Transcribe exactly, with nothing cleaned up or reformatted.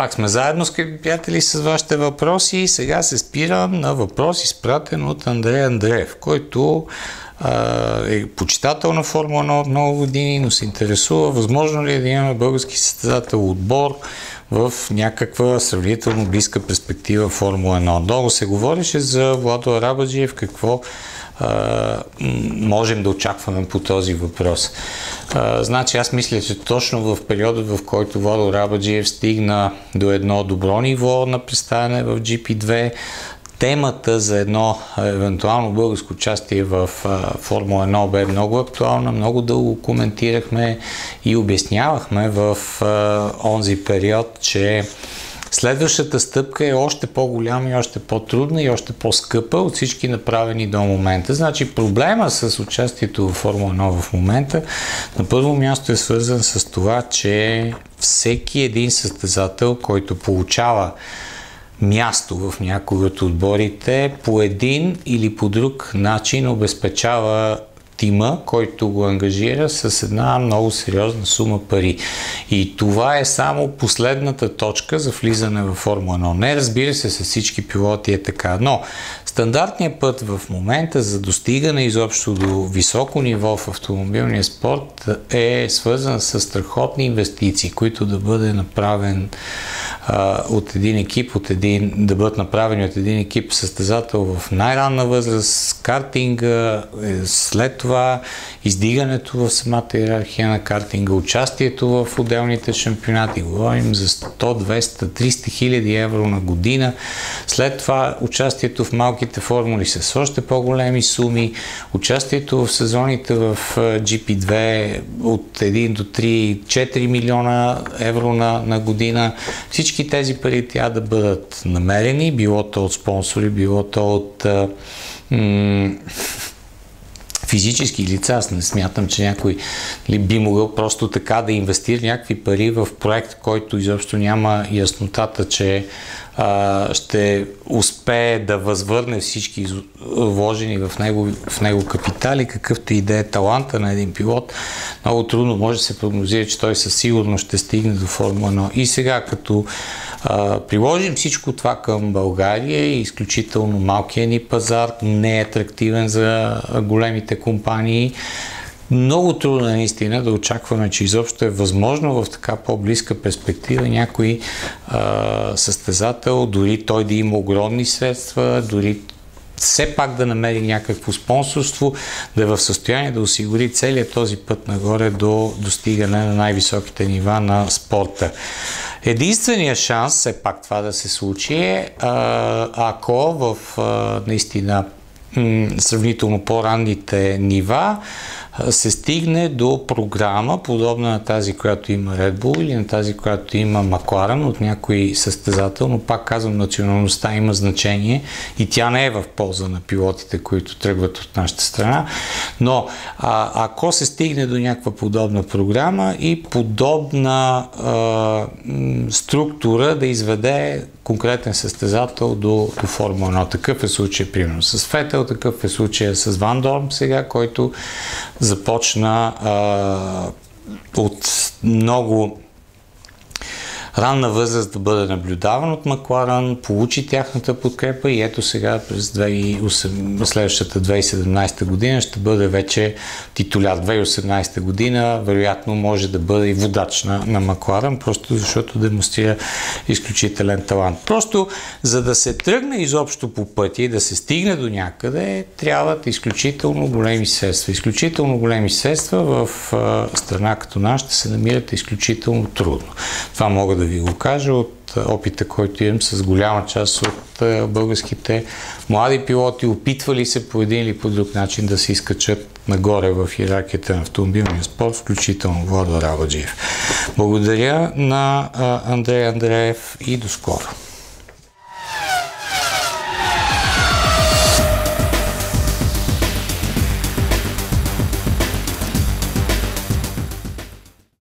Пак сме заедно, скъпи приятели, с вашите въпроси и сега се спирам на въпрос, изпратен от Андрей Андреев, който а, е почитател на Формула едно от много години, но се интересува възможно ли е да имаме български състезател отбор в някаква сравнително близка перспектива Формула едно. Много се говореше за Владо Арабаджиев, какво Uh, можем да очакваме по този въпрос. Uh, значи аз мисля, че точно в периода, в който Владо Арабаджиев стигна до едно добро ниво на представяне в джи пи две, темата за едно евентуално българско участие в uh, Формула едно бе много актуална, много дълго коментирахме и обяснявахме в uh, онзи период, че следващата стъпка е още по-голяма и още по-трудна и още по-скъпа от всички направени до момента. Значи проблема с участието в Формула едно в момента на първо място е свързан с това, че всеки един състезател, който получава място в някои от отборите, по един или по друг начин обезпечава тима, който го ангажира с една много сериозна сума пари. И това е само последната точка за влизане в Формула едно. Не, разбира се, с всички пилоти е така, но стандартният път в момента за достигане изобщо до високо ниво в автомобилния спорт е свързан с страхотни инвестиции, които да бъде направен а, от един екип, от един, да бъдат направени от един екип състезател в най-ранна възраст, картинга, след това издигането в самата иерархия на картинга, участието в отделните шампионати, говорим за сто, двеста, триста хиляди евро на година, след това участието в малките формули с още по-големи суми, участието в сезоните в джи пи две от един до три, четири милиона евро на, на година. Всички тези пари трябва да бъдат намерени, било то от спонсори, било то от м- физически лица. Аз не смятам, че някой ли би могъл просто така да инвестира някакви пари в проект, който изобщо няма яснотата, че а, ще успее да възвърне всички вложени в него, в него капитали, какъвто и да е таланта на един пилот. Много трудно може да се прогнозира, че той със сигурност ще стигне до Формула едно. И сега, като а, приложим всичко това към България, изключително малкият ни пазар, не е атрактивен за големите компании, много трудно е наистина да очакваме, че изобщо е възможно в така по-близка перспектива някой а, състезател, дори той да има огромни средства, дори все пак да намери някакво спонсорство, да е в състояние да осигури целият този път нагоре до достигане на най-високите нива на спорта. Единственият шанс все пак това да се случи е, ако в наистина сравнително по-ранните нива се стигне до програма, подобна на тази, която има Red Bull или на тази, която има Макларен от някой състезател, но пак казвам, националността има значение и тя не е в полза на пилотите, които тръгват от нашата страна, но а, ако се стигне до някаква подобна програма и подобна а, структура да изведе конкретен състезател до, до Формула едно. Такъв е случай, примерно, с Фетел, такъв е случай с Ван Дорн сега, който започна а, от много ранна възраст да бъде наблюдаван от Макларен, получи тяхната подкрепа и ето сега през следващата две хиляди и седемнадесета година ще бъде вече титуляр. две хиляди и осемнадесета година вероятно може да бъде и водач на, на Макларен, просто защото демонстрира изключителен талант. Просто за да се тръгне изобщо по пътя и да се стигне до някъде, трябват изключително големи средства. Изключително големи средства в а, страна като нашата се намират изключително трудно. Това мога да ви го кажа от опита, който имам с голяма част от българските млади пилоти, опитвали се по един или по друг начин да се изкачат нагоре в иерархията на автомобилния спорт, включително Владо Арабаджиев. Благодаря на Андрей Андреев и до скоро.